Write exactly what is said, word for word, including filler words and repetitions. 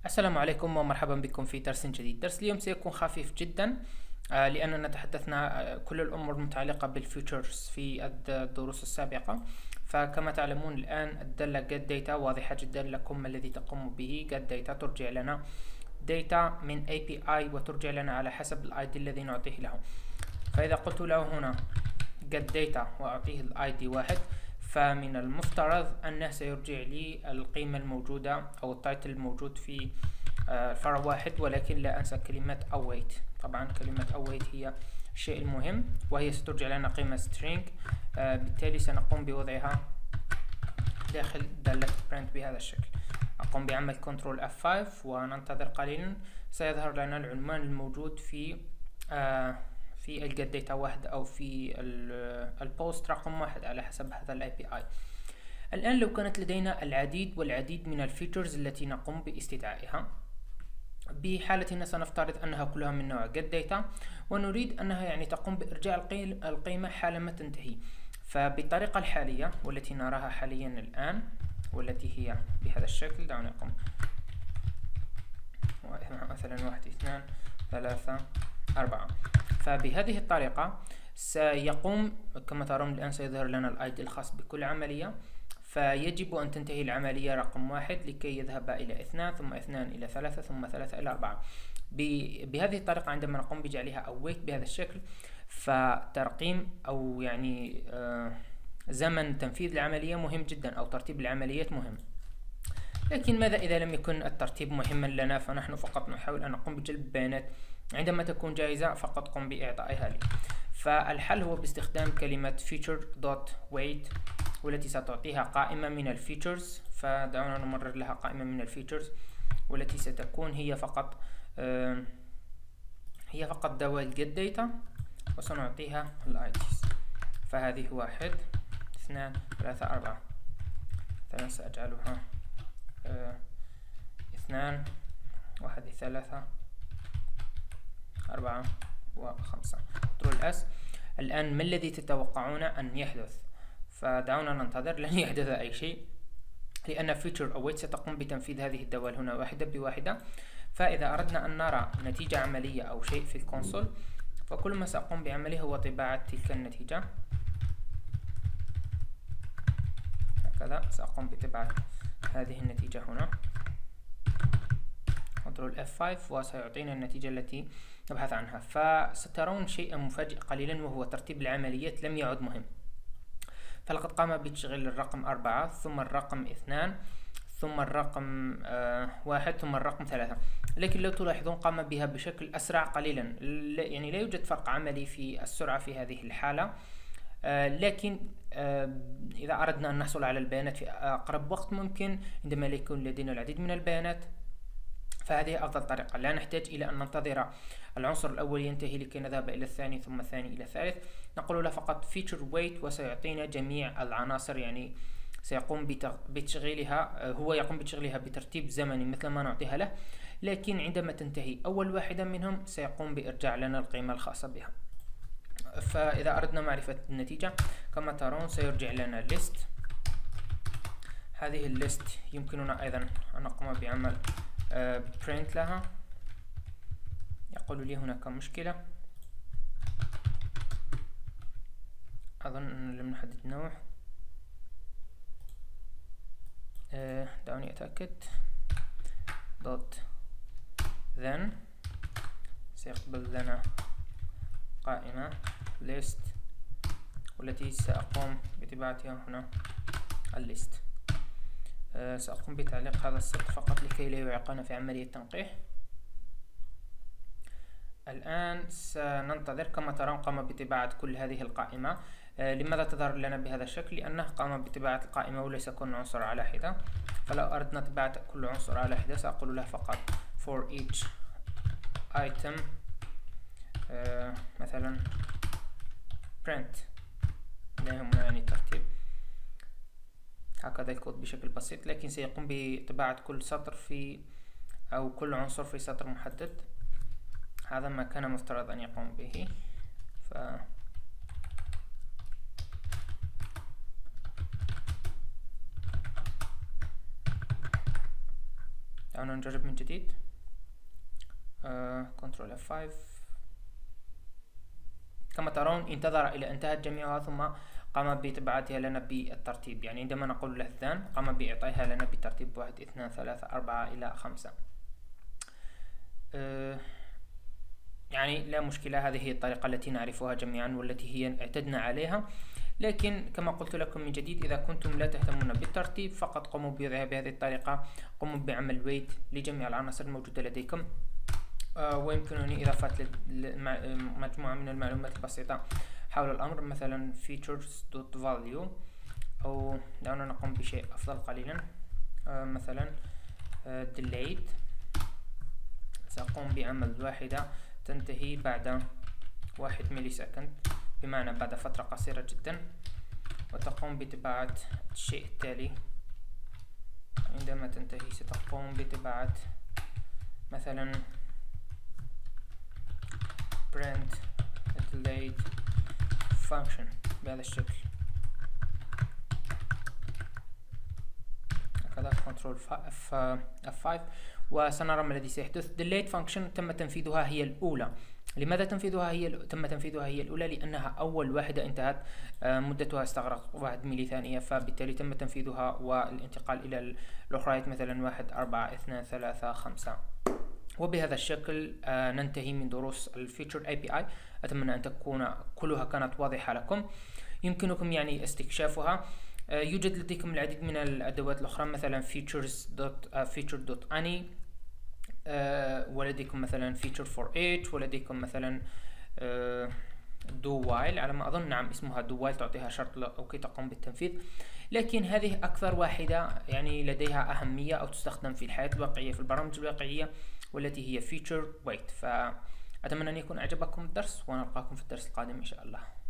السلام عليكم ومرحبا بكم في درس جديد. درس اليوم سيكون خفيف جدا، آه، لأننا تحدثنا آه، كل الأمور المتعلقة بالفيوتشرز في الد- الدروس السابقة. فكما تعلمون الآن الدالة get data واضحة جدا لكم. ما الذي تقوم به؟ get data ترجع لنا data من إيه بي آي وترجع لنا على حسب ال آي دي الذي نعطيه له. فإذا قلت له هنا get data وأعطيه ال آي دي واحد، فمن المفترض أنه سيرجع لي القيمة الموجودة أو التايتل الموجود في آه، الفرع واحد، ولكن لا أنسى كلمة await. طبعا كلمة await هي الشيء المهم، وهي سترجع لنا قيمة string. آه، بالتالي سنقوم بوضعها داخل دالة print بهذا الشكل. أقوم بعمل كنترول إف خمسة وننتظر قليلا. سيظهر لنا العنوان الموجود في آه في الجيت داتا واحد أو في البوست رقم واحد على حسب هذا الاي بي اي. الآن لو كانت لدينا العديد والعديد من الفيتشرز التي نقوم باستدعائها، بحالتنا سنفترض أنها كلها من نوع get data، ونريد أنها يعني تقوم بإرجاع القيمة حالما تنتهي. فبالطريقة الحالية والتي نراها حاليا الآن، والتي هي بهذا الشكل، دعوني أقوم مثلا واحد اثنان ثلاثة أربعة. فبهذه الطريقة سيقوم كما ترون الآن سيظهر لنا الاي دي الخاص بكل عملية. فيجب أن تنتهي العملية رقم واحد لكي يذهب إلى اثنان، ثم اثنان إلى ثلاثة، ثم ثلاثة إلى أربعة. بهذه الطريقة عندما نقوم بجعلها await بهذا الشكل، فترقيم أو يعني آه زمن تنفيذ العملية مهم جدا، أو ترتيب العمليات مهم. لكن ماذا إذا لم يكن الترتيب مهما لنا؟ فنحن فقط نحاول أن نقوم بجلب البيانات. عندما تكون جاهزة فقط قم بإعطائها لي. فالحل هو باستخدام كلمة feature.wait، والتي ستعطيها قائمة من الفيتشرز. فدعونا نمرر لها قائمة من الفيتشرز، والتي ستكون هي فقط آه هي فقط دوال get data، وسنعطيها ال آي ديز. فهذه واحد اثنان ثلاثة أربعة. مثلا سأجعلها آه اثنان واحد ثلاثة أربعة وخمسة. كنترول اس. الآن ما الذي تتوقعون أن يحدث؟ فدعونا ننتظر. لن يحدث أي شيء، لأن feature await ستقوم بتنفيذ هذه الدوال هنا واحدة بواحدة. فإذا أردنا أن نرى نتيجة عملية أو شيء في الكونسول، فكل ما سأقوم بعمله هو طباعة تلك النتيجة. هكذا سأقوم بطباعة هذه النتيجة هنا، كنترول إف خمسة، وسيعطينا النتيجة التي نبحث عنها. فسترون شيئا مفاجئ قليلا، وهو ترتيب العمليات لم يعد مهم. فلقد قام بتشغيل الرقم أربعة، ثم الرقم اثنان، ثم الرقم آه واحد، ثم الرقم ثلاثة. لكن لو تلاحظون قام بها بشكل أسرع قليلا. يعني لا يوجد فرق عملي في السرعة في هذه الحالة. آه لكن آه إذا أردنا أن نحصل على البيانات في أقرب وقت ممكن، عندما لا يكون لدينا العديد من البيانات، فهذه أفضل طريقة. لا نحتاج إلى أن ننتظر العنصر الأول ينتهي لكي نذهب إلى الثاني، ثم الثاني إلى الثالث. نقول له فقط feature wait، وسيعطينا جميع العناصر. يعني سيقوم بتشغيلها، هو يقوم بتشغيلها بترتيب زمني مثل ما نعطيها له، لكن عندما تنتهي أول واحدة منهم سيقوم بإرجاع لنا القيمة الخاصة بها. فإذا أردنا معرفة النتيجة كما ترون سيرجع لنا list. هذه الليست يمكننا أيضا أن نقوم بعمل Uh, print لها. يقول لي هناك مشكلة، أظن أن لم نحدد النوع. uh, دعوني أتأكد. dot then سيقبل لنا قائمة list، والتي سأقوم بطباعتها هنا الليست. أه سأقوم بتعليق هذا السطر فقط لكي لا يعيقنا في عملية التنقيح. الآن سننتظر. كما ترون قام بطباعة كل هذه القائمة. أه لماذا تظهر لنا بهذا الشكل؟ لأنه قام بطباعة القائمة وليس كل عنصر على حدة. فلو أردنا طباعة كل عنصر على حدة سأقول له فقط for each item أه مثلا print، لا يهمنا يعني الترتيب. هكذا الكود بشكل بسيط، لكن سيقوم بطباعة كل سطر في أو كل عنصر في سطر محدد. هذا ما كان مفترض أن يقوم به. ف دعونا نجرب من جديد. كنترول اف خمسة. كما ترون انتظر إلى انتهت جميعها ثم قام بإبعادها لنا بالترتيب، يعني عندما نقول له ذان قام بإعطائها لنا بالترتيب واحد اثنان ثلاثة أربعة إلى خمسة. أه يعني لا مشكلة، هذه هي الطريقة التي نعرفها جميعا والتي هي اعتدنا عليها. لكن كما قلت لكم من جديد، إذا كنتم لا تهتمون بالترتيب فقط قوموا بهذه الطريقة، قوموا بعمل ويت لجميع العناصر الموجودة لديكم. أه ويمكنني إضافة مجموعة من المعلومات البسيطة حول الأمر، مثلا features.value، أو دعونا نقوم بشيء أفضل قليلا. أه مثلا أه delete، سأقوم بعمل واحدة تنتهي بعد واحد ملي سكند، بمعنى بعد فترة قصيرة جدا، وتقوم بطباعة الشيء التالي. عندما تنتهي ستقوم بطباعة مثلا print delete function بهذا الشكل، هكذا كنترول اف خمسة، وسنرى ما الذي سيحدث. delete function تم تنفيذها هي الأولى. لماذا تنفيذها هي تم تنفيذها هي الأولى؟ لأنها أول واحدة انتهت، مدتها استغرق واحد ملي ثانية، فبالتالي تم تنفيذها والانتقال إلى الأخرى مثلا واحد أربعة اثنان ثلاثة خمسة. وبهذا الشكل ننتهي من دروس الفيتشر اي بي اي. أتمنى أن تكون كلها كانت واضحة لكم، يمكنكم يعني استكشافها. يوجد لديكم العديد من الأدوات الأخرى، مثلا features.feature.any، ولديكم مثلا feature for each، ولديكم مثلا do while على ما أظن، نعم اسمها do while، تعطيها شرط أو كي تقوم بالتنفيذ. لكن هذه أكثر واحدة يعني لديها أهمية أو تستخدم في الحياة الواقعية في البرامج الواقعية، والتي هي feature wait. فأتمنى أن يكون أعجبكم الدرس، ونلقاكم في الدرس القادم إن شاء الله.